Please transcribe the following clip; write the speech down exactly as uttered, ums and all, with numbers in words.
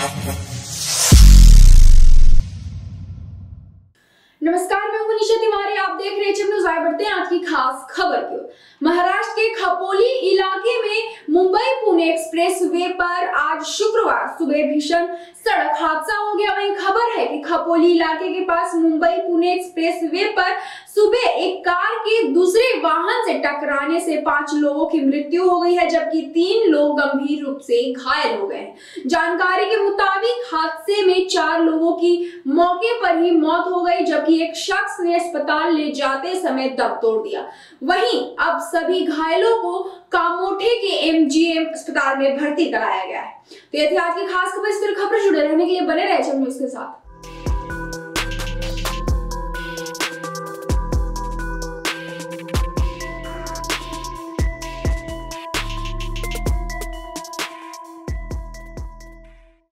नमस्कार, मैं हूं निशा तिवारी। आप देख रहे हैं न्यूज़। आए बढ़ते हैं आज की खास खबर की ओर। महाराष्ट्र के खपोली इलाके में मुंबई पुणे एक्सप्रेस वे पर आज शुक्रवार सुबह भीषण सड़क हादसा हो गया। वहीं खबर है कि खपोली इलाके के पास मुंबई पुणे एक्सप्रेस वे पर सुबह एक कार के दूसरे वाहन से टकराने से पांच लोगों की मृत्यु हो गई है, जबकि तीन लोग गंभीर रूप से घायल हो गए हैं। जानकारी के मुताबिक हादसे में चार लोगों की मौके पर ही मौत हो गई, जबकि एक शख्स ने अस्पताल ले जाते समय दम तोड़ दिया। वहीं अब सभी घायलों को कामोठे के एमजीएम अस्पताल में भर्ती कराया गया है। तो ये थी आज की खास खबर। इस तरह खबर जुड़े रहने के लिए बने रहे न्यूज़ के साथ।